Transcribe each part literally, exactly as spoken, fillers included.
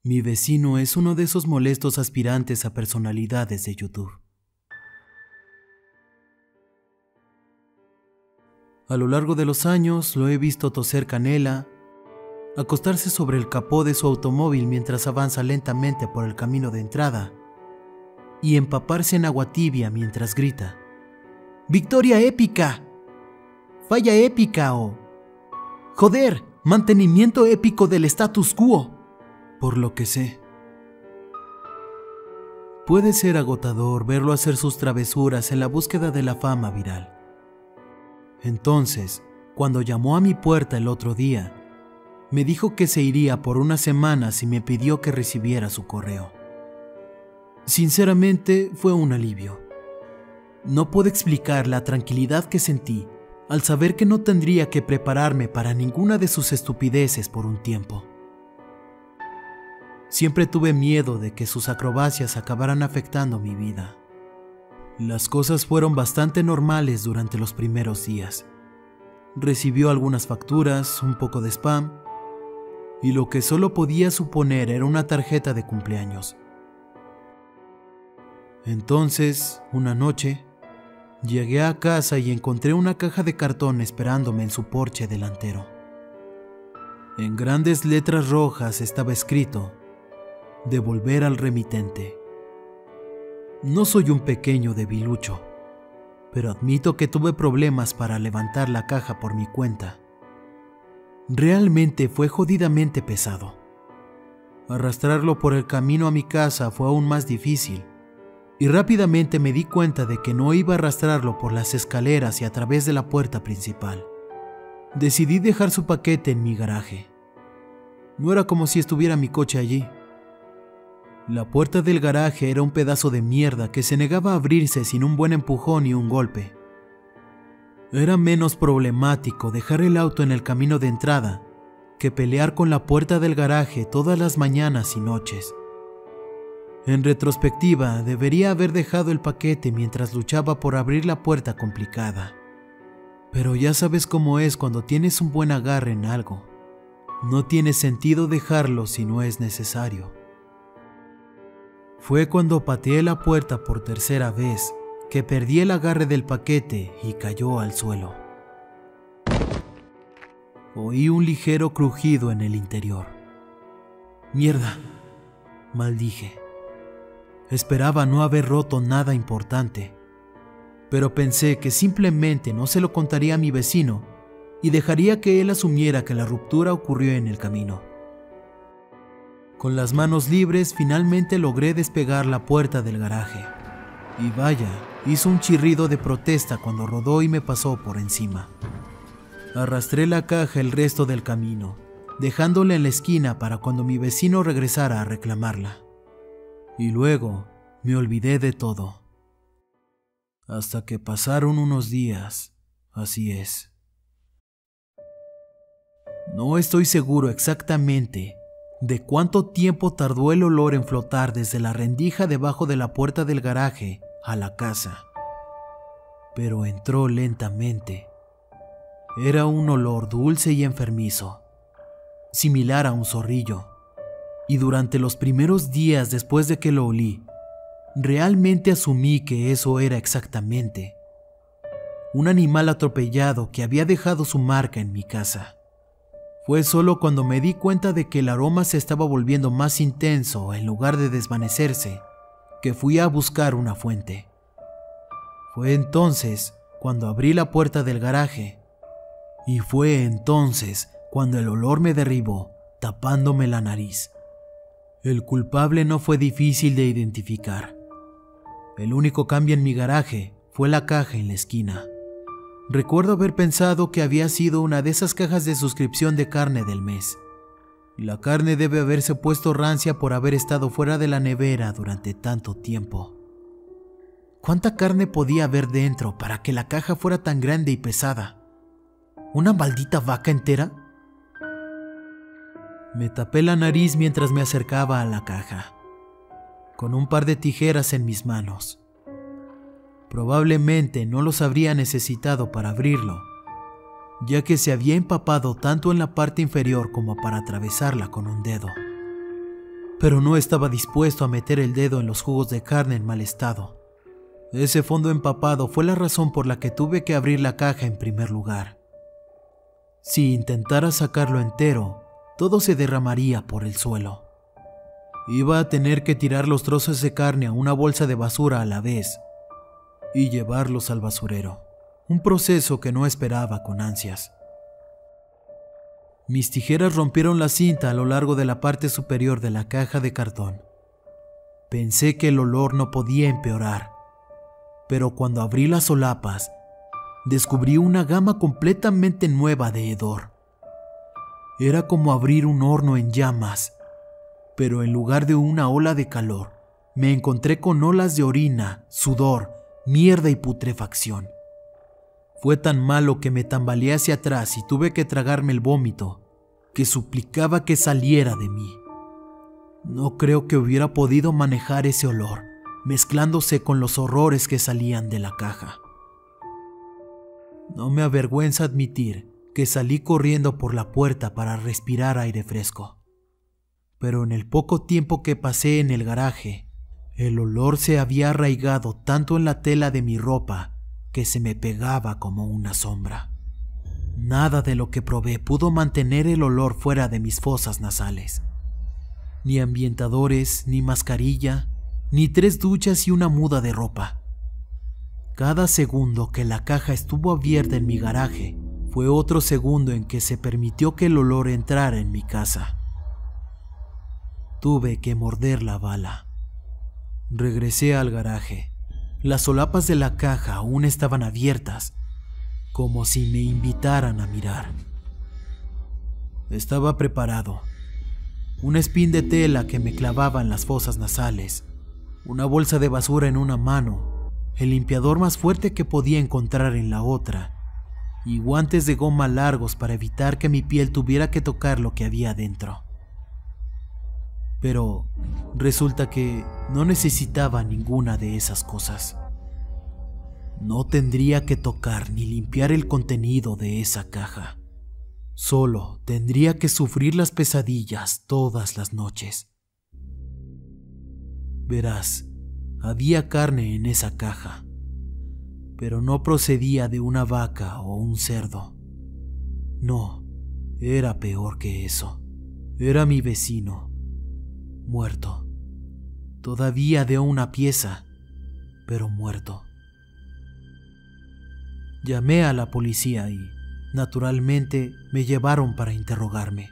Mi vecino es uno de esos molestos aspirantes a personalidades de YouTube. A lo largo de los años lo he visto toser canela, acostarse sobre el capó de su automóvil mientras avanza lentamente por el camino de entrada y empaparse en agua tibia mientras grita: ¡Victoria épica! ¡Falla épica! O ¡joder! ¡Mantenimiento épico del status quo! Por lo que sé. Puede ser agotador verlo hacer sus travesuras en la búsqueda de la fama viral. Entonces, cuando llamó a mi puerta el otro día, me dijo que se iría por unas semanas y me pidió que recibiera su correo. Sinceramente, fue un alivio. No puedo explicar la tranquilidad que sentí al saber que no tendría que prepararme para ninguna de sus estupideces por un tiempo. Siempre tuve miedo de que sus acrobacias acabaran afectando mi vida. Las cosas fueron bastante normales durante los primeros días. Recibió algunas facturas, un poco de spam, y lo que solo podía suponer era una tarjeta de cumpleaños. Entonces, una noche, llegué a casa y encontré una caja de cartón esperándome en su porche delantero. En grandes letras rojas estaba escrito: devolver al remitente. No soy un pequeño debilucho, pero admito que tuve problemas para levantar la caja por mi cuenta. Realmente fue jodidamente pesado. Arrastrarlo por el camino a mi casa fue aún más difícil, y rápidamente me di cuenta de que no iba a arrastrarlo por las escaleras y a través de la puerta principal. Decidí dejar su paquete en mi garaje. No era como si estuviera mi coche allí. La puerta del garaje era un pedazo de mierda que se negaba a abrirse sin un buen empujón y un golpe. Era menos problemático dejar el auto en el camino de entrada que pelear con la puerta del garaje todas las mañanas y noches. En retrospectiva, debería haber dejado el paquete mientras luchaba por abrir la puerta complicada. Pero ya sabes cómo es cuando tienes un buen agarre en algo. No tiene sentido dejarlo si no es necesario. Fue cuando pateé la puerta por tercera vez que perdí el agarre del paquete y cayó al suelo. Oí un ligero crujido en el interior. ¡Mierda!, maldije. Esperaba no haber roto nada importante, pero pensé que simplemente no se lo contaría a mi vecino y dejaría que él asumiera que la ruptura ocurrió en el camino. Con las manos libres, finalmente logré despegar la puerta del garaje. Y vaya, hizo un chirrido de protesta cuando rodó y me pasó por encima. Arrastré la caja el resto del camino, dejándola en la esquina para cuando mi vecino regresara a reclamarla. Y luego me olvidé de todo. Hasta que pasaron unos días, así es. No estoy seguro exactamente de cuánto tiempo tardó el olor en flotar desde la rendija debajo de la puerta del garaje a la casa, pero entró lentamente. Era un olor dulce y enfermizo, similar a un zorrillo, y durante los primeros días después de que lo olí, realmente asumí que eso era exactamente un animal atropellado que había dejado su marca en mi casa. Fue solo cuando me di cuenta de que el aroma se estaba volviendo más intenso en lugar de desvanecerse que fui a buscar una fuente. Fue entonces cuando abrí la puerta del garaje y fue entonces cuando el olor me derribó, tapándome la nariz. El culpable no fue difícil de identificar. El único cambio en mi garaje fue la caja en la esquina. Recuerdo haber pensado que había sido una de esas cajas de suscripción de carne del mes. La carne debe haberse puesto rancia por haber estado fuera de la nevera durante tanto tiempo. ¿Cuánta carne podía haber dentro para que la caja fuera tan grande y pesada? ¿Una maldita vaca entera? Me tapé la nariz mientras me acercaba a la caja, con un par de tijeras en mis manos. Probablemente no los habría necesitado para abrirlo, ya que se había empapado tanto en la parte inferior como para atravesarla con un dedo. pero no estaba dispuesto a meter el dedo en los jugos de carne en mal estado. Ese fondo empapado fue la razón por la que tuve que abrir la caja en primer lugar. Si intentara sacarlo entero, todo se derramaría por el suelo. Iba a tener que tirar los trozos de carne a una bolsa de basura a la vez y llevarlos al basurero, un proceso que no esperaba con ansias. Mis tijeras rompieron la cinta a lo largo de la parte superior de la caja de cartón. Pensé que el olor no podía empeorar, pero cuando abrí las solapas, descubrí una gama completamente nueva de hedor. Era como abrir un horno en llamas, pero en lugar de una ola de calor, me encontré con olas de orina, sudor, mierda y putrefacción. Fue tan malo que me tambaleé hacia atrás y tuve que tragarme el vómito, que suplicaba que saliera de mí. No creo que hubiera podido manejar ese olor, mezclándose con los horrores que salían de la caja. No me avergüenza admitir que salí corriendo por la puerta para respirar aire fresco. Pero en el poco tiempo que pasé en el garaje, el olor se había arraigado tanto en la tela de mi ropa que se me pegaba como una sombra. Nada de lo que probé pudo mantener el olor fuera de mis fosas nasales. Ni ambientadores, ni mascarilla, ni tres duchas y una muda de ropa. Cada segundo que la caja estuvo abierta en mi garaje fue otro segundo en que se permitió que el olor entrara en mi casa. Tuve que morder la bala. Regresé al garaje. Las solapas de la caja aún estaban abiertas, como si me invitaran a mirar. Estaba preparado. Un espín de tela que me clavaba en las fosas nasales, una bolsa de basura en una mano, el limpiador más fuerte que podía encontrar en la otra, y guantes de goma largos para evitar que mi piel tuviera que tocar lo que había dentro. Pero resulta que no necesitaba ninguna de esas cosas. No tendría que tocar ni limpiar el contenido de esa caja. Solo tendría que sufrir las pesadillas todas las noches. Verás, había carne en esa caja, pero no procedía de una vaca o un cerdo. No, era peor que eso. Era mi vecino, muerto. Todavía de una pieza, pero muerto. Llamé a la policía y, naturalmente, me llevaron para interrogarme.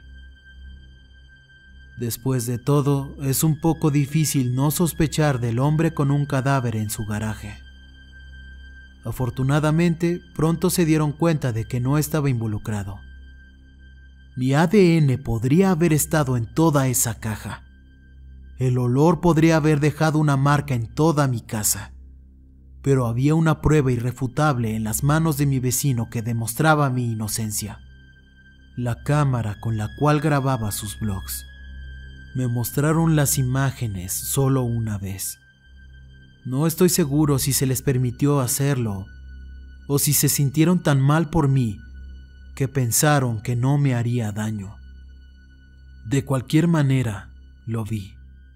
Después de todo, es un poco difícil no sospechar del hombre con un cadáver en su garaje. Afortunadamente, pronto se dieron cuenta de que no estaba involucrado. Mi A D N podría haber estado en toda esa caja. El olor podría haber dejado una marca en toda mi casa, pero había una prueba irrefutable en las manos de mi vecino que demostraba mi inocencia: la cámara con la cual grababa sus blogs. Me mostraron las imágenes solo una vez. No estoy seguro si se les permitió hacerlo o si se sintieron tan mal por mí que pensaron que no me haría daño. De cualquier manera, lo vi.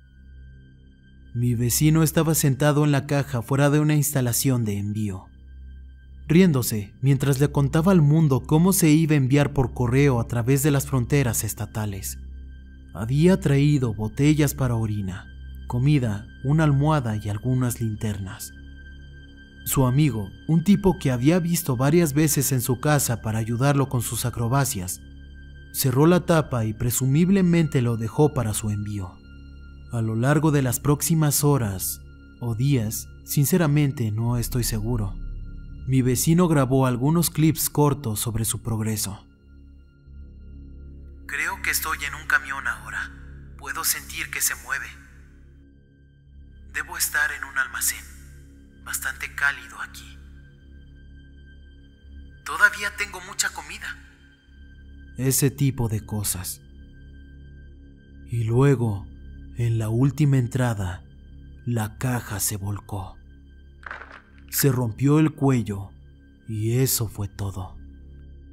Mi vecino estaba sentado en la caja fuera de una instalación de envío, riéndose mientras le contaba al mundo cómo se iba a enviar por correo a través de las fronteras estatales. Había traído botellas para orina, comida, una almohada y algunas linternas. Su amigo, un tipo que había visto varias veces en su casa para ayudarlo con sus acrobacias, cerró la tapa y presumiblemente lo dejó para su envío. A lo largo de las próximas horas o días, sinceramente no estoy seguro, mi vecino grabó algunos clips cortos sobre su progreso. Creo que estoy en un camión ahora. Puedo sentir que se mueve. Debo estar en un almacén. Bastante cálido aquí. Todavía tengo mucha comida. Ese tipo de cosas. Y luego, en la última entrada, la caja se volcó. Se rompió el cuello y eso fue todo.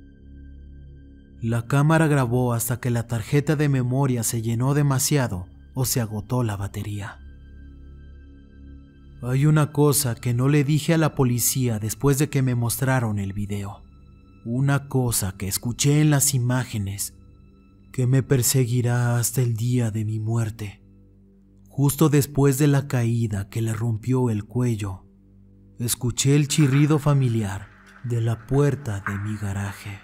La cámara grabó hasta que la tarjeta de memoria se llenó demasiado o se agotó la batería. Hay una cosa que no le dije a la policía después de que me mostraron el video. Una cosa que escuché en las imágenes que me perseguirá hasta el día de mi muerte. Justo después de la caída que le rompió el cuello, escuché el chirrido familiar de la puerta de mi garaje.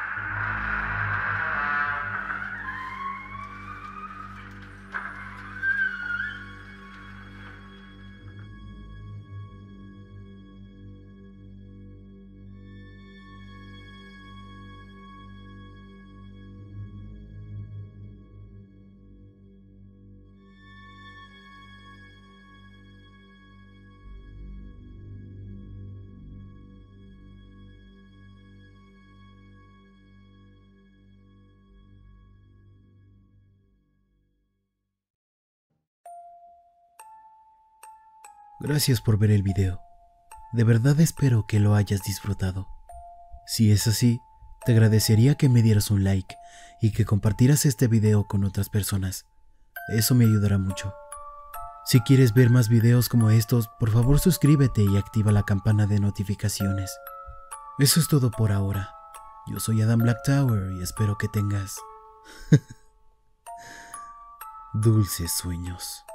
Gracias por ver el video. De verdad espero que lo hayas disfrutado. Si es así, te agradecería que me dieras un like y que compartieras este video con otras personas. Eso me ayudará mucho. Si quieres ver más videos como estos, por favor suscríbete y activa la campana de notificaciones. Eso es todo por ahora. Yo soy Adam Black Tower y espero que tengas dulces sueños.